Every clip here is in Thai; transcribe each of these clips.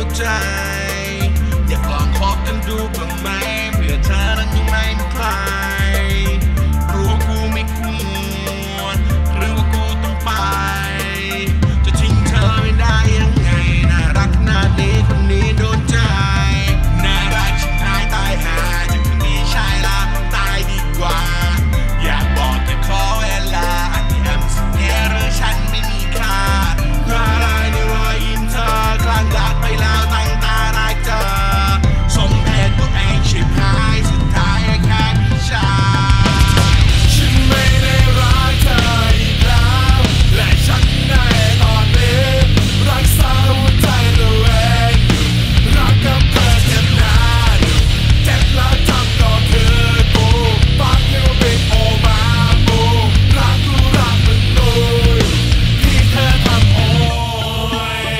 ใจอยากลองคบกันดูบ้างไหมเพื่อเธอนั้นยังไม่มีใครรู้ว่ากูไม่ควรหรือว่ากูต้องไปจะทิ้งเธอไม่ได้ยังไงน่ารักขนาดนี้คนนี้โดนใจน่ารักชิบหายตายหาจะคนนี้ใช่ละตายดีกว่าอยากบอกแต่ขอเวลาอันที่แอมสังเกตหรือฉันไม่มีค่าอะไรในรอยยิ้มเธอคลั่งรักไปแล้วตั้งตารักเธอสมเพศตัวเองชิบหายสุดท้ายแค่พี่ชายฉันไม่ได้รักเธออีกแล้วและฉันในตอนนี้รักษาหัวใจตัวเองรักกับเธอเจ็บนานเจ็บแล้วทำก็คือกูฟักยูบิโอมาบูรักกูรักมันดูที่เธอทำโอ้ย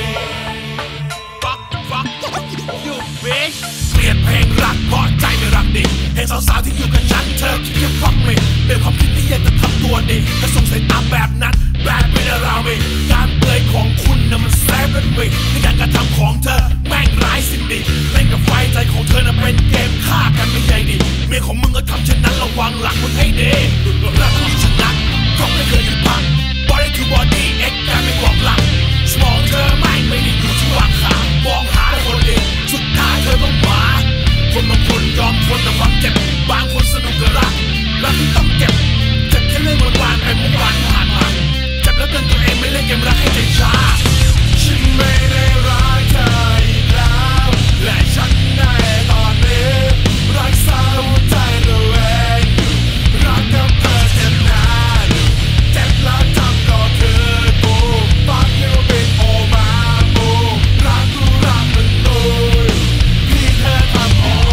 fuck you bitch เกลียดเพลงรักเพราะใจไม่รักดิเห็นสาวๆที่อยู่กับฉันเธอคิดแค่ฟักมิเปลี่ยนความคิดที่อยากจะทำตัวดีถ้าส่งสายตาแบบนั้นแบบเป็นอะไรการเปลือยของคุณน่ะมันแซ่บเป็นวิในการกระทำของเธอแม่งร้ายสิ้นดีเล่นกับไฟใจของเธอน่ะเป็นเกมฆ่ากันไม่ใช่ดิเมียของมึงก็ทำเช่นนั้นระวังหลังมึงให้ดีรักที่ชนะก็ไม่เคยหยุดพัก body to body เอ็กซ์การไม่บอกหลักสมองเธอไม่ได้อยู่ที่วางขามองหาคนดีสุดท้ายเธอต้องหวาคนบางคนยอมทนแต่ความเจ็บบางคนสนุกกับรักที่ต้องเก็บเจ็บแค่เรื่องวันๆไปเมื่อวานผ่านมาเจ็บแล้วเตือนตัวเองไม่เล่นเกมรักให้ใจช้าฉันไม่ได้รักเธออีกแล้วและฉันในตอนนี้รักษาหัวใจตัวเองรักกับเธอเจ็บนานเจ็บแล้วทำก็คือกูฟักยูบิโอมาบูรักกูรักมันดูที่เธอทำโอ้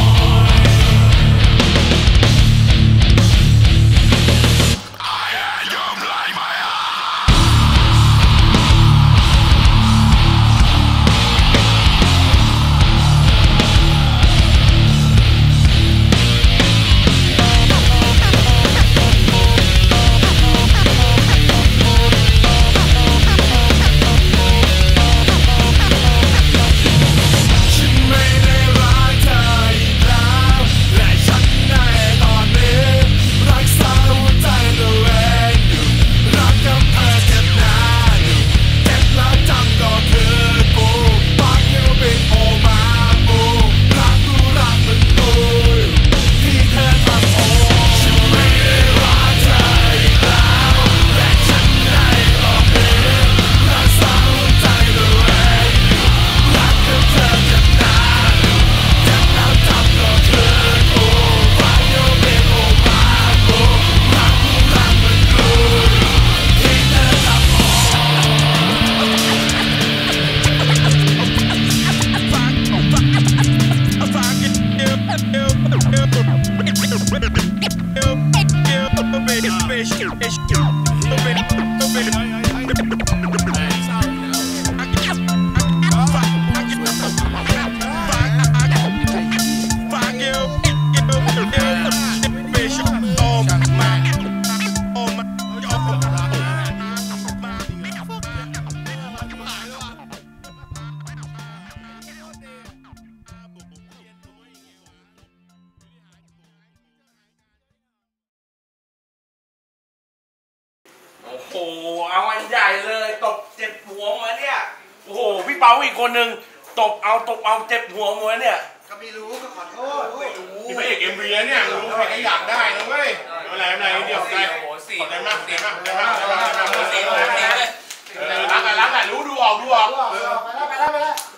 โอ้โหเอาอันใหญ่เลยตบเจ็บหัวมาเนี่ยโอ้โหพี่เปาอีกคนนึงตบเอาเจ็บหัวมาเนี่ยก็ไม่รู้ก็ขอโทษพี่พระเอกเอ็มวีเนี่ยรู้ใครก็อยากได้นะเว้ยอะไรเดี๋ยวใจขอบใจมากรักรู้ดูออกไปแล้ว